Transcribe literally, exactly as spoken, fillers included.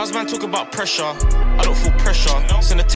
Bars man talk about pressure. I don't feel pressure. Send a